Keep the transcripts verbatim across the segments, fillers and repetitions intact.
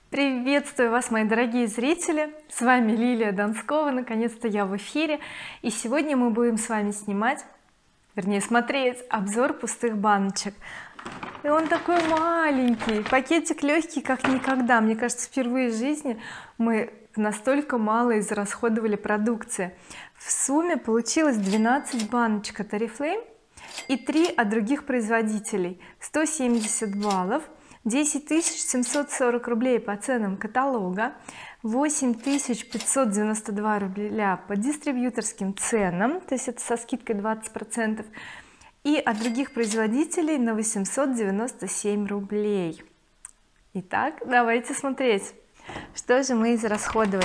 Приветствую вас, мои дорогие зрители, с вами Лилия Донскова. Наконец-то я в эфире, и сегодня мы будем с вами снимать, вернее смотреть обзор пустых баночек. И он такой маленький, пакетик легкий как никогда. Мне кажется, впервые в жизни мы настолько мало израсходовали продукции. В сумме получилось двенадцать баночек от Oriflame и три от других производителей, сто семьдесят баллов, десять тысяч семьсот сорок рублей по ценам каталога, восемь тысяч пятьсот девяносто два рубля по дистрибьюторским ценам, то есть это со скидкой двадцать процентов, и от других производителей на восемьсот девяносто семь рублей. Итак, давайте смотреть, что же мы израсходовали.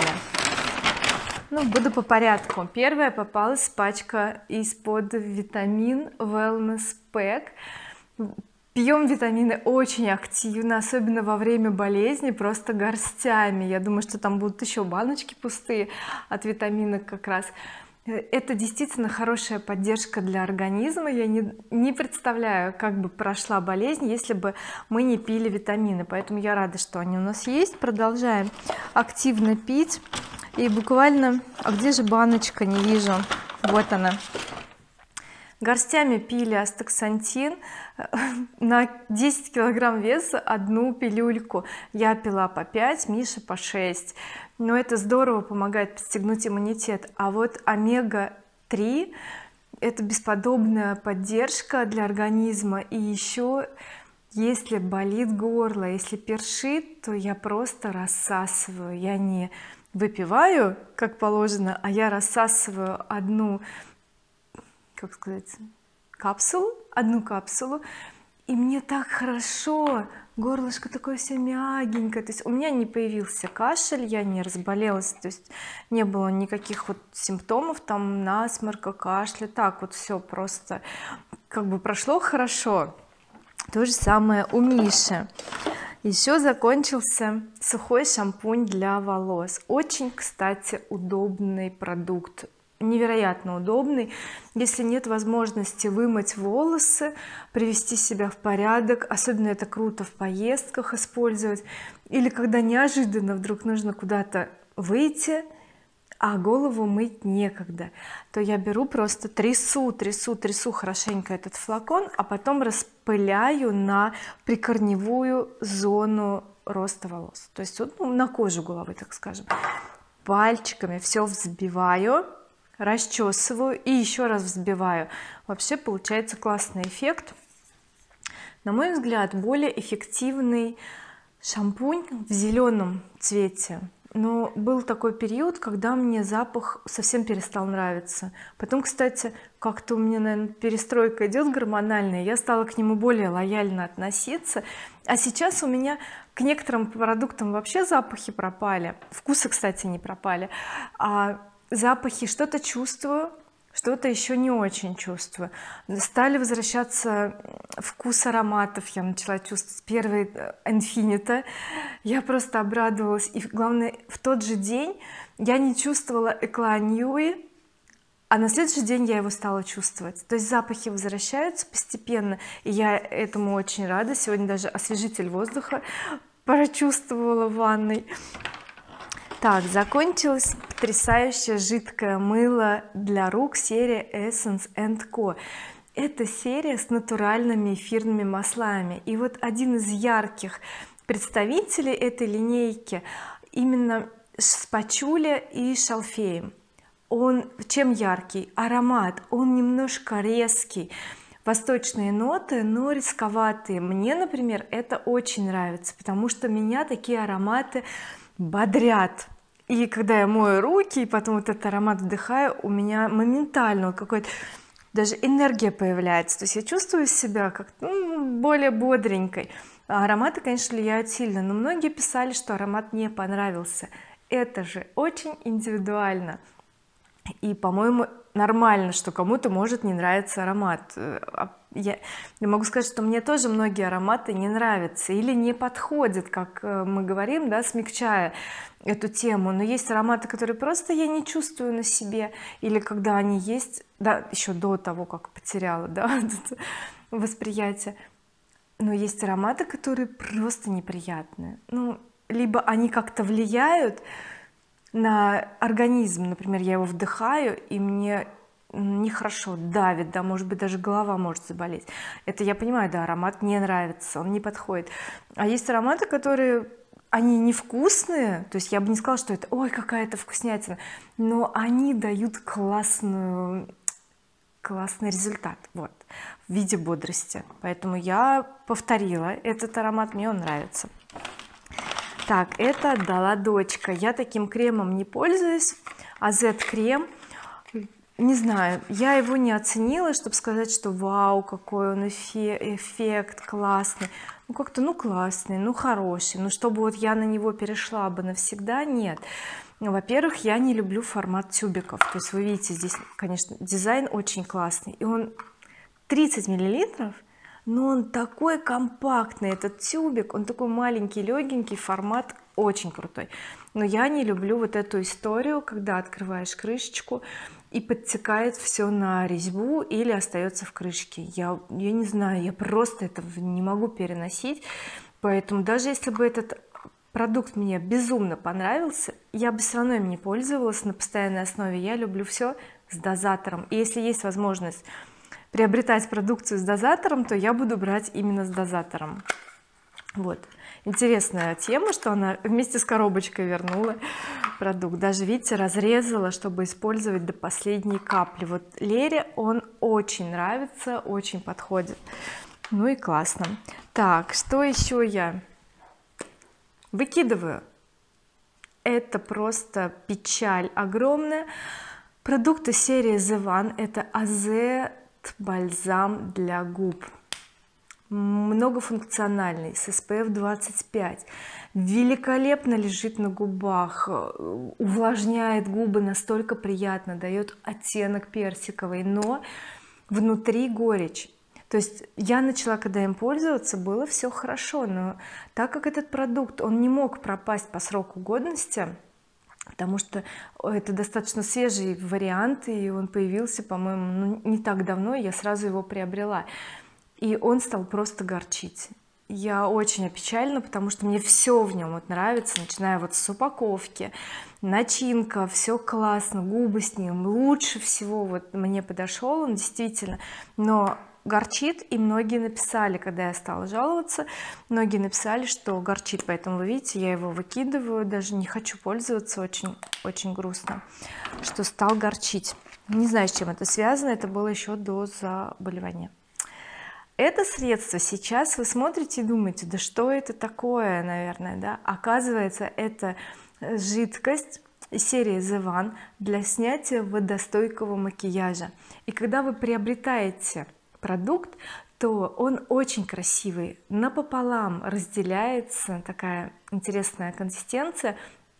Ну, буду по порядку. Первая попалась пачка из-под витамин Wellness Pack. Пьем витамины очень активно, особенно во время болезни, просто горстями. Я думаю, что там будут еще баночки пустые от витаминок как раз. Это действительно хорошая поддержка для организма. Я не, не представляю, как бы прошла болезнь, если бы мы не пили витамины, поэтому я рада, что они у нас есть. Продолжаем активно пить. И буквально, а где же баночка, не вижу, вот она. Горстями пили астаксантин на десять килограмм веса, одну пилюльку. Я пила по пять, Миша по шесть. Но это здорово помогает подстегнуть иммунитет. А вот омега три это бесподобная поддержка для организма. И еще если болит горло, если першит, то я просто рассасываю. Я не выпиваю как положено, а я рассасываю одну, как сказать, капсулу, одну капсулу, и мне так хорошо, горлышко такое все мягенькое, то есть у меня не появился кашель, я не разболелась, то есть не было никаких вот симптомов там насморка, кашля, так вот все просто как бы прошло хорошо. То же самое у Миши. Еще закончился сухой шампунь для волос, очень, кстати, удобный продукт, невероятно удобный. Если нет возможности вымыть волосы, привести себя в порядок, особенно это круто в поездках использовать, или когда неожиданно вдруг нужно куда-то выйти, а голову мыть некогда, то я беру, просто трясу трясу трясу хорошенько этот флакон, а потом распыляю на прикорневую зону роста волос, то есть вот, ну, на кожу головы, так скажем, пальчиками все взбиваю, расчесываю и еще раз взбиваю. Вообще получается классный эффект. На мой взгляд, более эффективный шампунь в зеленом цвете. Но был такой период, когда мне запах совсем перестал нравиться. Потом, кстати, как-то у меня, наверное, перестройка идет гормональная, я стала к нему более лояльно относиться. А сейчас у меня к некоторым продуктам вообще запахи пропали, вкусы, кстати, не пропали, а запахи что-то чувствую, что-то еще не очень чувствую. Стали возвращаться вкус ароматов, я начала чувствовать. Первый Infinita, я просто обрадовалась, и главное, в тот же день я не чувствовала Eclat Nui, а на следующий день я его стала чувствовать. То есть запахи возвращаются постепенно, и я этому очень рада. Сегодня даже освежитель воздуха прочувствовала в ванной. Так, закончилось потрясающее жидкое мыло для рук серия Essence энд ко. Это серия с натуральными эфирными маслами, и вот один из ярких представителей этой линейки именно с пачули и шалфеем. Он чем яркий? Аромат, он немножко резкий, восточные ноты, но рисковатые. Мне, например, это очень нравится, потому что меня такие ароматы бодрят, и когда я мою руки и потом вот этот аромат вдыхаю, у меня моментально какой-то даже энергия появляется, то есть я чувствую себя как, ну, более бодренькой. А ароматы, конечно, влияют сильно, но многие писали, что аромат не понравился. Это же очень индивидуально, и, по-моему, нормально, что кому-то может не нравиться аромат. Я, я могу сказать, что мне тоже многие ароматы не нравятся или не подходят, как мы говорим, да, смягчая эту тему. Но есть ароматы, которые просто я не чувствую на себе, или когда они есть, да, еще до того, как потеряла, да, восприятие. Но есть ароматы, которые просто неприятные. Ну, либо они как-то влияют на организм, например, я его вдыхаю и мне нехорошо, давит, да, может быть даже голова может заболеть. Это я понимаю, да, аромат не нравится, он не подходит. А есть ароматы, которые они невкусные, то есть я бы не сказала, что это ой какая-то вкуснятина, но они дают классную классный результат, вот, в виде бодрости. Поэтому я повторила этот аромат, мне он нравится. Так, это отдала дочка. Я таким кремом не пользуюсь, а зет крем, не знаю, я его не оценила, чтобы сказать, что вау, какой он эффект, эффект классный. Ну как-то, ну классный, ну хороший, но чтобы вот я на него перешла бы навсегда, нет. Во-первых, я не люблю формат тюбиков, то есть вы видите, здесь, конечно, дизайн очень классный, и он тридцать миллилитров, но он такой компактный, этот тюбик, он такой маленький, легенький, формат очень крутой. Но я не люблю вот эту историю, когда открываешь крышечку и подтекает все на резьбу или остается в крышке. Я, я не знаю, я просто этого не могу переносить, поэтому даже если бы этот продукт мне безумно понравился, я бы все равно им не пользовалась на постоянной основе. Я люблю все с дозатором, и если есть возможность приобретать продукцию с дозатором, то я буду брать именно с дозатором. Вот интересная тема, что она вместе с коробочкой вернула продукт, даже видите, разрезала, чтобы использовать до последней капли. Вот Лере он очень нравится, очень подходит, ну и классно. Так, что еще я выкидываю? Это просто печаль огромная. Продукты серии The One, это АЗ бальзам для губ, многофункциональный, с эс пэ эф двадцать пять, великолепно лежит на губах, увлажняет губы настолько приятно, дает оттенок персиковый, но внутри горечь. То есть я начала, когда им пользоваться, было все хорошо, но так как этот продукт он не мог пропасть по сроку годности, потому что это достаточно свежий вариант, и он появился, по-моему, ну, не так давно, я сразу его приобрела, и он стал просто горчить. Я очень опечалена, потому что мне все в нем вот нравится, начиная вот с упаковки, начинка, все классно, губы с ним лучше всего вот мне подошел он действительно, но горчит, и многие написали, когда я стала жаловаться, многие написали, что горчит, поэтому вы видите, я его выкидываю, даже не хочу пользоваться, очень очень грустно, что стал горчить. Не знаю, с чем это связано, это было еще до заболевания. Это средство сейчас вы смотрите и думаете, да что это такое, наверное, да, оказывается, это жидкость из серии The One для снятия водостойкого макияжа, и когда вы приобретаете продукт, то он очень красивый, напополам разделяется, такая интересная консистенция,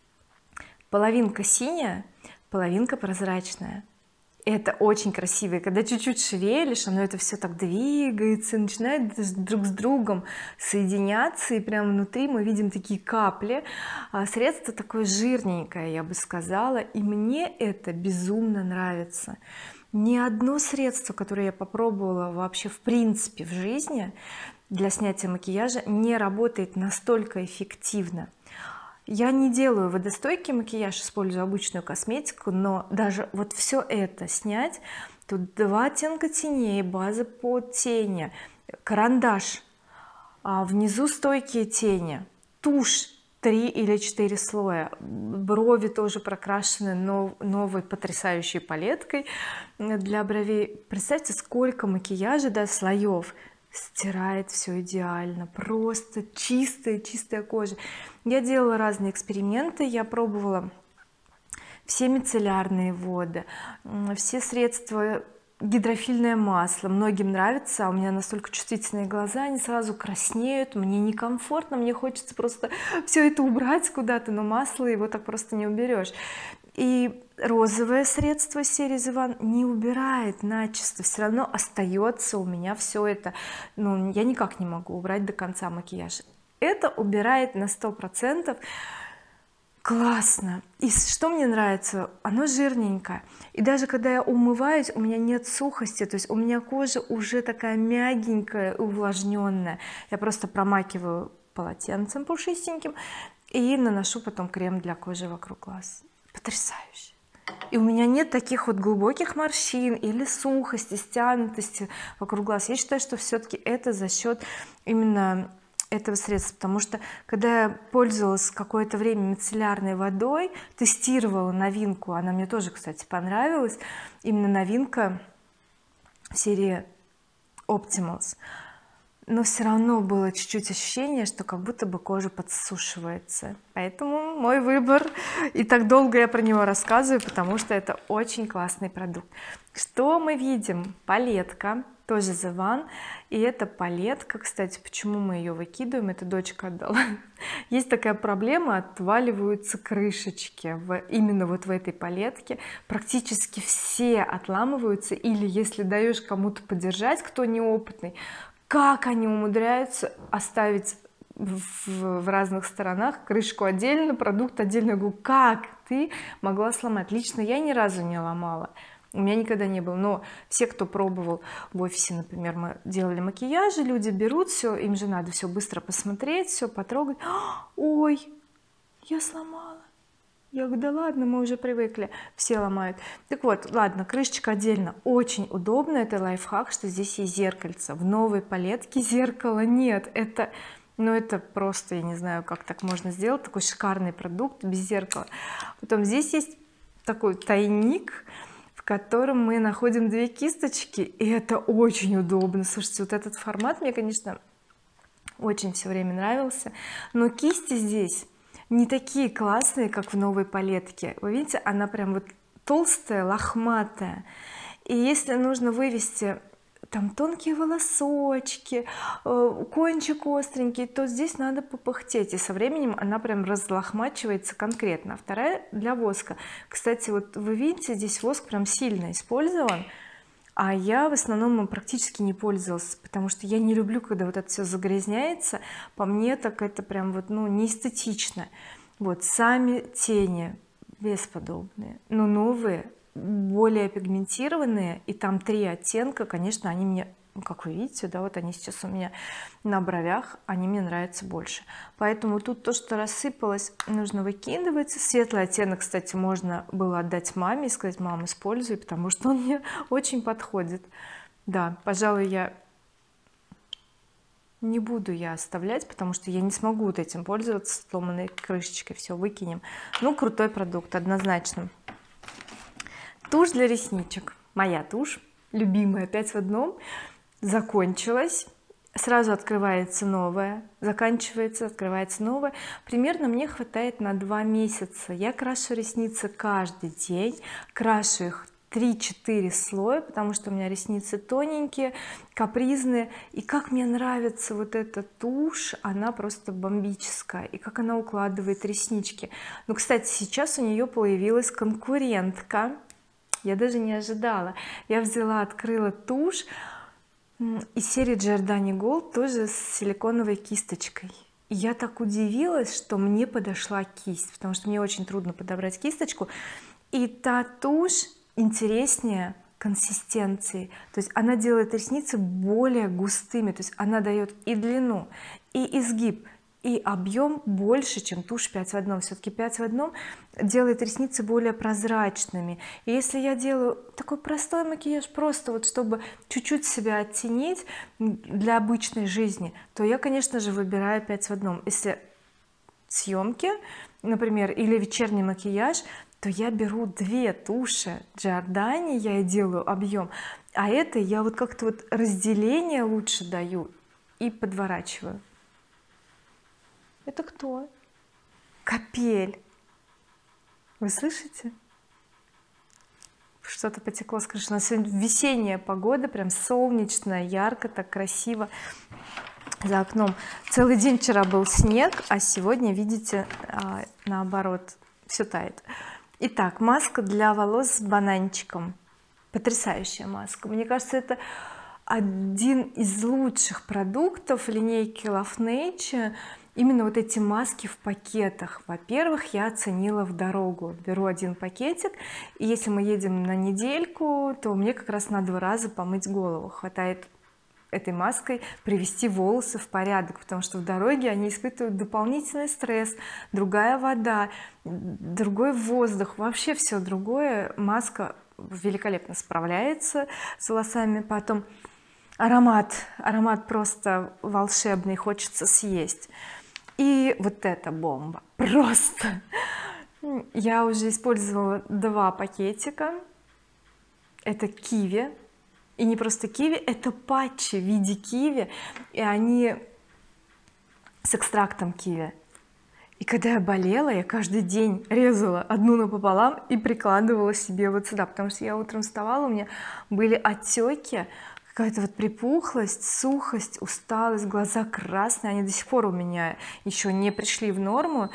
половинка синяя, половинка прозрачная. Это очень красиво, и когда чуть-чуть шевелишь, оно это все так двигается, начинает друг с другом соединяться, и прямо внутри мы видим такие капли. Средство такое жирненькое, я бы сказала, и мне это безумно нравится. Ни одно средство, которое я попробовала вообще в принципе в жизни для снятия макияжа, не работает настолько эффективно. Я не делаю водостойкий макияж, использую обычную косметику, но даже вот все это снять, тут два оттенка теней, база под тени, карандаш, а внизу стойкие тени, тушь три или четыре слоя, брови тоже прокрашены новой потрясающей палеткой для бровей. Представьте, сколько макияжа, да, слоев, стирает все идеально, просто чистая чистая кожа. Я делала разные эксперименты, я пробовала все мицеллярные воды, все средства, гидрофильное масло, многим нравится, а у меня настолько чувствительные глаза, они сразу краснеют, мне некомфортно, мне хочется просто все это убрать куда-то, но масло его так просто не уберешь. И розовое средство серии The One не убирает начисто, все равно остается у меня все это, ну я никак не могу убрать до конца макияж. Это убирает на сто процентов. Классно. И что мне нравится, оно жирненькое, и даже когда я умываюсь, у меня нет сухости, то есть у меня кожа уже такая мягенькая, увлажненная. Я просто промакиваю полотенцем пушистеньким и наношу потом крем для кожи вокруг глаз. Потрясающе. И у меня нет таких вот глубоких морщин или сухости, стянутости вокруг глаз. Я считаю, что все-таки это за счет именно этого средства, потому что когда я пользовалась какое-то время мицеллярной водой, тестировала новинку, она мне тоже, кстати, понравилась, именно новинка в серии Optimals, но все равно было чуть-чуть ощущение, что как будто бы кожа подсушивается, поэтому мой выбор, и так долго я про него рассказываю, потому что это очень классный продукт. Что мы видим? Палетка, тоже The One, и эта палетка, кстати, почему мы ее выкидываем, это дочка отдала. Есть такая проблема, отваливаются крышечки в, именно вот в этой палетке, практически все отламываются, или если даешь кому-то подержать, кто неопытный, как они умудряются оставить в, в разных сторонах крышку отдельно, продукт отдельно. Я говорю, как ты могла сломать? Лично я ни разу не ломала, у меня никогда не было, но все, кто пробовал в офисе, например, мы делали макияжи, люди берут все, им же надо все быстро посмотреть, все потрогать. Ой, я сломала. Я говорю, да ладно, мы уже привыкли, все ломают. Так вот, ладно, крышечка отдельно, очень удобно, это лайфхак, что здесь есть зеркальце. В новой палетке зеркала нет, это, ну это просто, я не знаю, как так можно сделать, такой шикарный продукт без зеркала. Потом здесь есть такой тайник, в котором мы находим две кисточки, и это очень удобно. Слушайте, вот этот формат мне, конечно, очень все время нравился, но кисти здесь не такие классные, как в новой палетке. Вы видите, она прям вот толстая, лохматая, и если нужно вывести там тонкие волосочки, кончик остренький, то здесь надо попыхтеть, и со временем она прям разлохмачивается конкретно. А вторая для воска, кстати, вот вы видите, здесь воск прям сильно использован, а я в основном им практически не пользовалась, потому что я не люблю, когда вот это все загрязняется. По мне так это прям вот, ну, неэстетично. Вот сами тени бесподобные, но новые, более пигментированные, и там три оттенка, конечно, они мне, ну, как вы видите, да, вот они сейчас у меня на бровях, они мне нравятся больше, поэтому тут то, что рассыпалось, нужно выкидывать. Светлый оттенок, кстати, можно было отдать маме и сказать, мам, используй, потому что он мне очень подходит. Да, пожалуй, я не буду я оставлять, потому что я не смогу вот этим пользоваться, сломанной крышечкой, все выкинем. Ну, крутой продукт, однозначно. Тушь для ресничек, моя тушь любимая, пять в одном, закончилась, сразу открывается новая, заканчивается, открывается новая. Примерно мне хватает на два месяца. Я крашу ресницы каждый день, крашу их три-четыре слоя, потому что у меня ресницы тоненькие, капризные, и как мне нравится вот эта тушь, она просто бомбическая, и как она укладывает реснички. Ну, кстати, сейчас у нее появилась конкурентка, я даже не ожидала. Я взяла, открыла тушь из серии Giordani Gold, тоже с силиконовой кисточкой, и я так удивилась, что мне подошла кисть, потому что мне очень трудно подобрать кисточку, и та тушь интереснее консистенции, то есть она делает ресницы более густыми, то есть она дает и длину, и изгиб, и объем больше, чем тушь пять в одном. Все-таки пять в одном делает ресницы более прозрачными, и если я делаю такой простой макияж, просто вот чтобы чуть-чуть себя оттенить для обычной жизни, то я, конечно же, выбираю пять в одном. Если съемки, например, или вечерний макияж, то я беру две туши Giordani, я и делаю объем, а это я вот как-то вот разделение лучше даю и подворачиваю. Это кто? Капель. Вы слышите? Что-то потекло с крыши. У нас сегодня весенняя погода, прям солнечная, ярко, так красиво за окном. Целый день вчера был снег, а сегодня, видите, наоборот, все тает. Итак, маска для волос с бананчиком, потрясающая маска. Мне кажется, это один из лучших продуктов линейки Love Nature, именно вот эти маски в пакетах. Во-первых, я оценила в дорогу, беру один пакетик, и если мы едем на недельку, то мне как раз на два раза помыть голову хватает этой маской привести волосы в порядок, потому что в дороге они испытывают дополнительный стресс, другая вода, другой воздух, вообще все другое. Маска великолепно справляется с волосами. Потом аромат аромат просто волшебный, хочется съесть. И вот эта бомба просто я уже использовала два пакетика. Это киви, и не просто киви, это патчи в виде киви, и они с экстрактом киви. И когда я болела, я каждый день резала одну напополам и прикладывала себе вот сюда, потому что я утром вставала, у меня были отеки, какая-то вот припухлость, сухость, усталость, глаза красные, они до сих пор у меня еще не пришли в норму.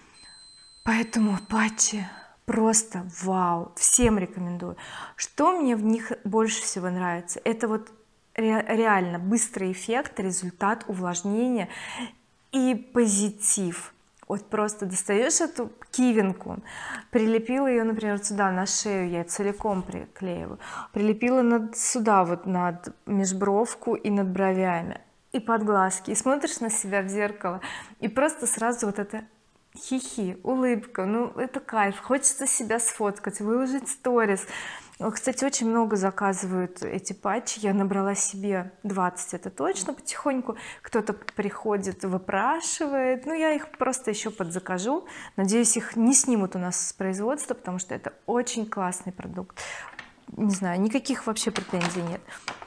Поэтому патчи просто вау, всем рекомендую. Что мне в них больше всего нравится, это вот ре реально быстрый эффект, результат увлажнения и позитив. Вот просто достаешь эту кивинку, прилепила ее, например, сюда на шею, я целиком приклеиваю, прилепила над сюда вот над межбровку и над бровями и под глазки, и смотришь на себя в зеркало, и просто сразу вот это хихи, улыбка, ну это кайф, хочется себя сфоткать, выложить сторис. Кстати, очень много заказывают эти патчи, я набрала себе двадцать, это точно, потихоньку кто-то приходит, выпрашивает, ну я их просто еще подзакажу, надеюсь, их не снимут у нас с производства, потому что это очень классный продукт, не знаю, никаких вообще претензий нет.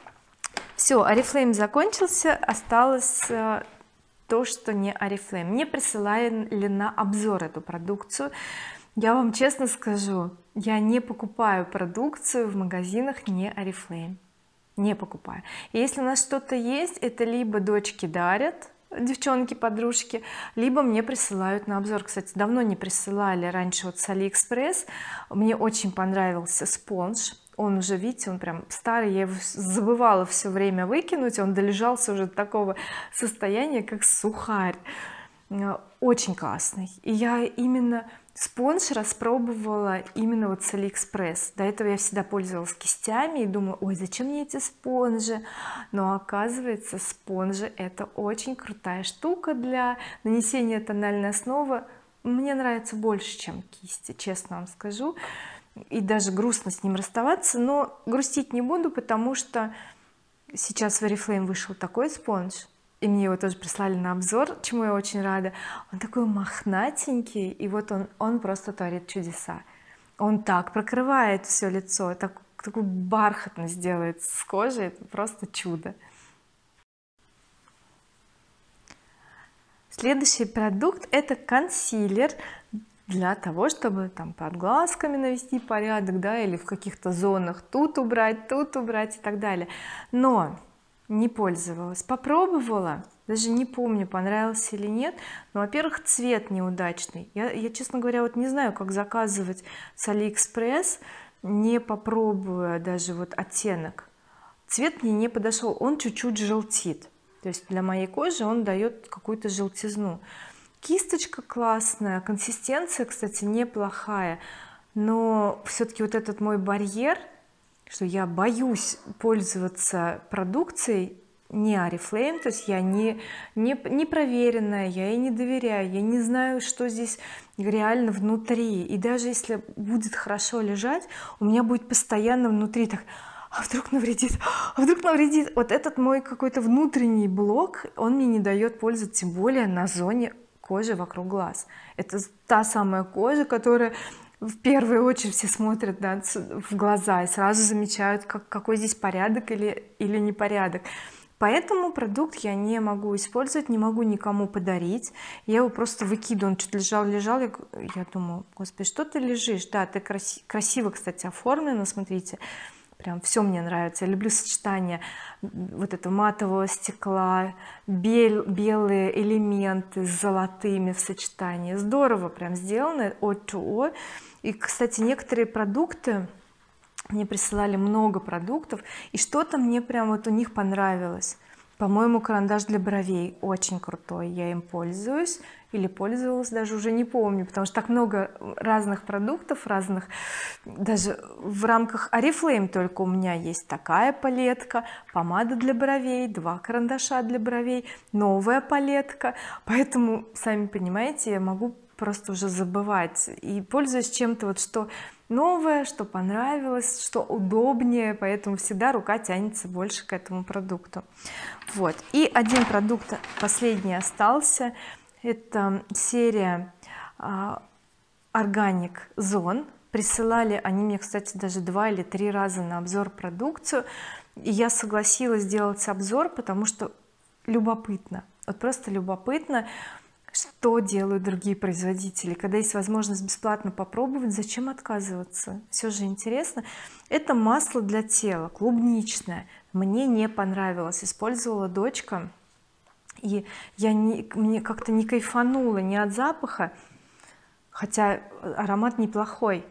Все, Oriflame закончился, осталось то, что не Oriflame. Мне присылали на обзор эту продукцию. Я вам честно скажу, я не покупаю продукцию в магазинах не Oriflame, не покупаю. И если у нас что-то есть, это либо дочки дарят, девчонки, подружки, либо мне присылают на обзор. Кстати, давно не присылали, раньше вот с AliExpress. Мне очень понравился спонж, он уже, видите, он прям старый, я его забывала все время выкинуть, он долежался уже до такого состояния, как сухарь. Очень классный, и я именно спонж распробовала именно вот с AliExpress. До этого я всегда пользовалась кистями и думаю, ой, зачем мне эти спонжи, но оказывается спонжи это очень крутая штука для нанесения тональной основы. Мне нравится больше, чем кисти, честно вам скажу, и даже грустно с ним расставаться, но грустить не буду, потому что сейчас в Oriflame вышел такой спонж, и мне его тоже прислали на обзор, чему я очень рада. Он такой мохнатенький, и вот он он просто творит чудеса, он так прокрывает все лицо, так, такую бархатность делает с кожей, это просто чудо. Следующий продукт это консилер для того, чтобы там под глазками навести порядок, да, или в каких-то зонах тут убрать, тут убрать и так далее. Но не пользовалась, попробовала, даже не помню, понравился или нет, но, во-первых, цвет неудачный. Я, я честно говоря вот не знаю, как заказывать с AliExpress, не попробуя даже вот оттенок, цвет мне не подошел, он чуть-чуть желтит, то есть для моей кожи он дает какую-то желтизну. Кисточка классная, консистенция, кстати, неплохая, но все-таки вот этот мой барьер, что я боюсь пользоваться продукцией не Oriflame, то есть я не, не, не проверенная, я ей не доверяю, я не знаю, что здесь реально внутри, и даже если будет хорошо лежать, у меня будет постоянно внутри так, а вдруг навредит, а вдруг навредит. Вот этот мой какой-то внутренний блок, он мне не дает пользоваться, тем более на зоне кожи вокруг глаз. Это та самая кожа, которая в первую очередь все смотрят, да, в глаза и сразу замечают, как, какой здесь порядок или, или непорядок. Поэтому продукт я не могу использовать, не могу никому подарить, я его просто выкидываю. Он что-то лежал лежал я, я думаю, господи, что ты лежишь, да, ты краси, красиво, кстати, оформлено, смотрите, прям все мне нравится, я люблю сочетание вот этого матового стекла, бел, белые элементы с золотыми в сочетании, здорово прям сделано от to о. И, кстати, некоторые продукты мне присылали много продуктов, и что-то мне прям вот у них понравилось, по-моему, карандаш для бровей очень крутой, я им пользуюсь или пользовалась, даже уже не помню, потому что так много разных продуктов, разных, даже в рамках Oriflame только у меня есть такая палетка, помада для бровей, два карандаша для бровей, новая палетка, поэтому сами понимаете, я могу просто уже забывать и пользуюсь чем-то вот что новое, что понравилось, что удобнее, поэтому всегда рука тянется больше к этому продукту. Вот, и один продукт последний остался, это серия Organic Zone. Присылали они мне, кстати, даже два или три раза на обзор продукцию, и я согласилась сделать обзор, потому что любопытно, вот просто любопытно, что делают другие производители. Когда есть возможность бесплатно попробовать, зачем отказываться? Все же интересно. Это масло для тела, клубничное, мне не понравилось, использовала дочка, и я не, мне как-то не кайфанула ни от запаха, хотя аромат неплохой.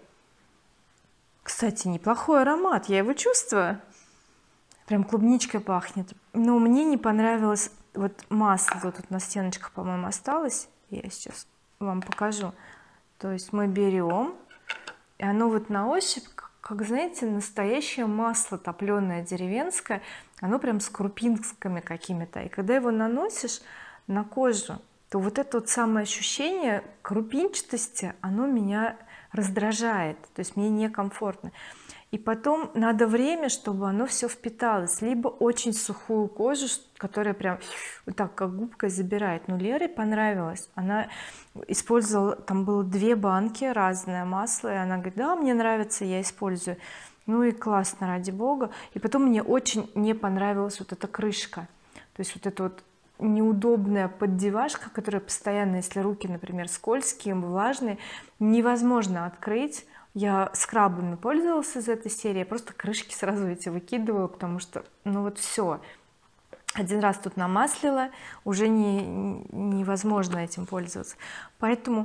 Кстати, неплохой аромат, я его чувствую, прям клубничкой пахнет, но мне не понравилось вот масло, тут на стеночках, по-моему, осталось, я сейчас вам покажу. То есть мы берем, и оно вот на ощупь, как, знаете, настоящее масло топленое деревенское, оно прям с крупинками какими-то, и когда его наносишь на кожу, то вот это вот самое ощущение крупинчатости, оно меня раздражает, то есть мне некомфортно. И потом надо время, чтобы оно все впиталось, либо очень сухую кожу, которая прям вот так как губкой забирает. Но Лере понравилось, она использовала, там было две банки, разное масло, и она говорит: да, мне нравится, я использую. Ну и классно, ради бога. И потом мне очень не понравилась вот эта крышка, то есть вот эта вот неудобная поддевашка, которая постоянно, если руки, например, скользкие, влажные, невозможно открыть. Я скрабами пользовалась из этой серии, я просто крышки сразу эти выкидывала, потому что ну вот все, один раз тут намаслила, уже не, невозможно этим пользоваться. Поэтому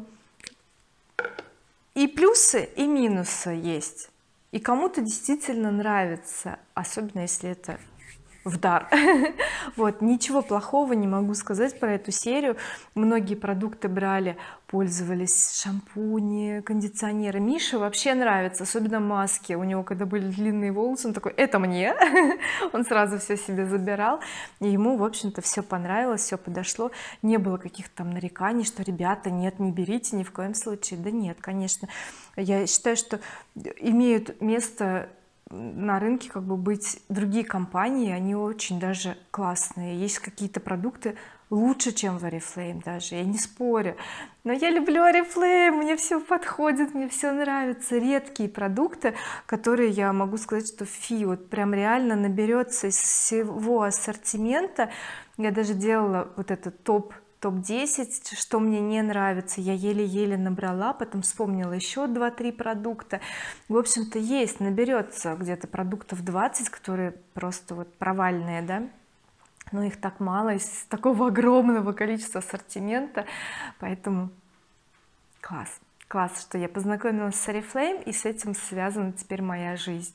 и плюсы, и минусы есть, и кому-то действительно нравится, особенно если это в дар. Вот, ничего плохого не могу сказать про эту серию. Многие продукты брали, пользовались, шампуни, кондиционеры. Мише вообще нравится, особенно маски. У него когда были длинные волосы, он такой: это мне. Он сразу все себе забирал, и ему, в общем-то, все понравилось, все подошло, не было каких-то там нареканий, что ребята, нет, не берите ни в коем случае. Да нет, конечно, я считаю, что имеют место на рынке как бы быть другие компании, они очень даже классные, есть какие-то продукты лучше, чем в Oriflame, даже я не спорю, но я люблю Oriflame, мне все подходит, мне все нравится. Редкие продукты, которые я могу сказать, что фи, вот прям реально наберется из всего ассортимента. Я даже делала вот этот топ топ десять, что мне не нравится, я еле-еле набрала, потом вспомнила еще два-три продукта. В общем-то есть, наберется где-то продуктов двадцать, которые просто вот провальные, да, но их так мало из такого огромного количества ассортимента, поэтому класс, класс, что я познакомилась с Oriflame, и с этим связана теперь моя жизнь.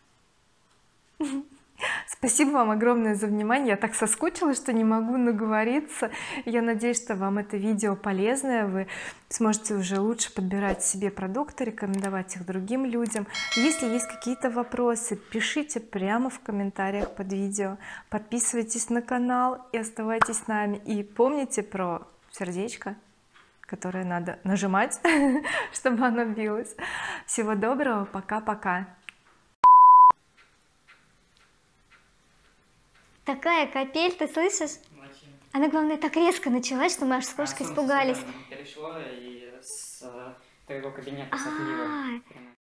Спасибо вам огромное за внимание, я так соскучилась, что не могу наговориться. Я надеюсь, что вам это видео полезное, вы сможете уже лучше подбирать себе продукты, рекомендовать их другим людям. Если есть какие-то вопросы, пишите прямо в комментариях под видео, подписывайтесь на канал и оставайтесь с нами, и помните про сердечко, которое надо нажимать, чтобы оно билось. Всего доброго, пока-пока. Такая капель, ты слышишь? Очень. Она, главное, так резко началась, что мы аж с кошкой А, испугались. перешло и с твоего кабинета с отлива.